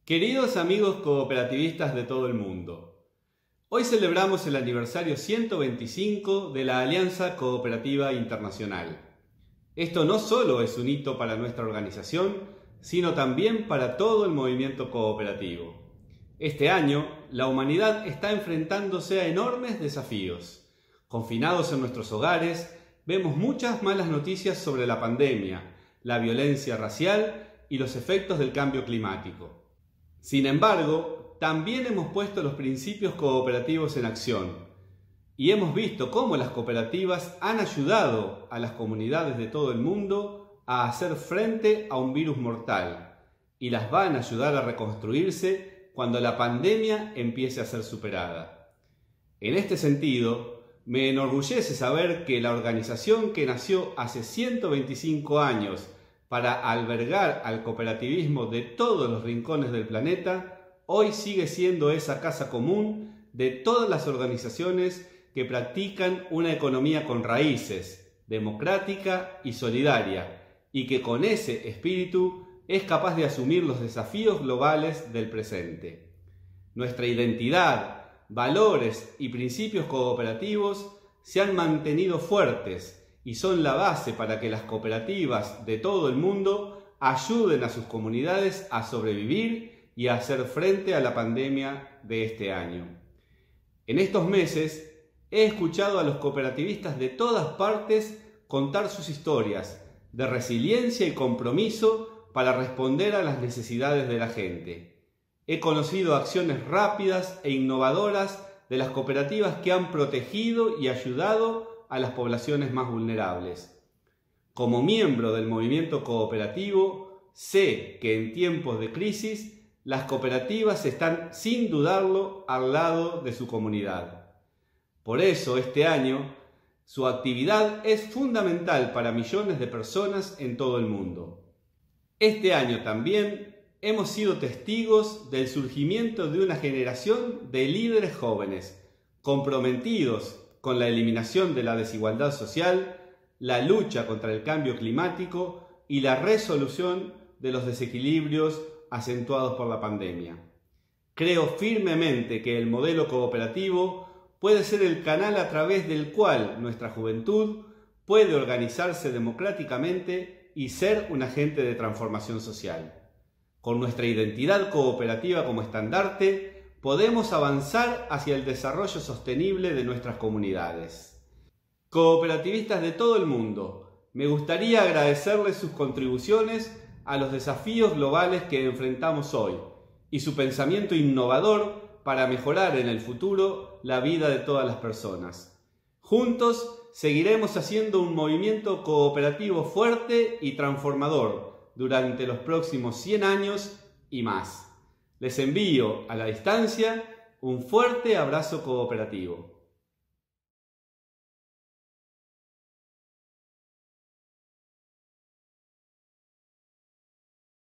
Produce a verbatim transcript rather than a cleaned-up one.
Queridos amigos cooperativistas de todo el mundo, hoy celebramos el aniversario ciento veinticinco de la Alianza Cooperativa Internacional. Esto no solo es un hito para nuestra organización, sino también para todo el movimiento cooperativo. Este año, la humanidad está enfrentándose a enormes desafíos. Confinados en nuestros hogares, vemos muchas malas noticias sobre la pandemia, la violencia racial y los efectos del cambio climático. Sin embargo, también hemos puesto los principios cooperativos en acción y hemos visto cómo las cooperativas han ayudado a las comunidades de todo el mundo a hacer frente a un virus mortal y las van a ayudar a reconstruirse cuando la pandemia empiece a ser superada. En este sentido, me enorgullece saber que la organización que nació hace ciento veinticinco años para albergar al cooperativismo de todos los rincones del planeta, hoy sigue siendo esa casa común de todas las organizaciones que practican una economía con raíces, democrática y solidaria, y que con ese espíritu es capaz de asumir los desafíos globales del presente. Nuestra identidad, valores y principios cooperativos se han mantenido fuertes y son la base para que las cooperativas de todo el mundo ayuden a sus comunidades a sobrevivir y a hacer frente a la pandemia de este año. En estos meses he escuchado a los cooperativistas de todas partes contar sus historias de resiliencia y compromiso para responder a las necesidades de la gente. He conocido acciones rápidas e innovadoras de las cooperativas que han protegido y ayudado a las poblaciones más vulnerables. Como miembro del movimiento cooperativo, sé que en tiempos de crisis las cooperativas están sin dudarlo al lado de su comunidad. Por eso este año su actividad es fundamental para millones de personas en todo el mundo. Este año también hemos sido testigos del surgimiento de una generación de líderes jóvenes, comprometidos con la eliminación de la desigualdad social, la lucha contra el cambio climático y la resolución de los desequilibrios acentuados por la pandemia. Creo firmemente que el modelo cooperativo puede ser el canal a través del cual nuestra juventud puede organizarse democráticamente y ser un agente de transformación social. Con nuestra identidad cooperativa como estandarte, podemos avanzar hacia el desarrollo sostenible de nuestras comunidades. Cooperativistas de todo el mundo, me gustaría agradecerles sus contribuciones a los desafíos globales que enfrentamos hoy y su pensamiento innovador para mejorar en el futuro la vida de todas las personas. Juntos seguiremos haciendo un movimiento cooperativo fuerte y transformador durante los próximos cien años y más. Les envío a la distancia un fuerte abrazo cooperativo.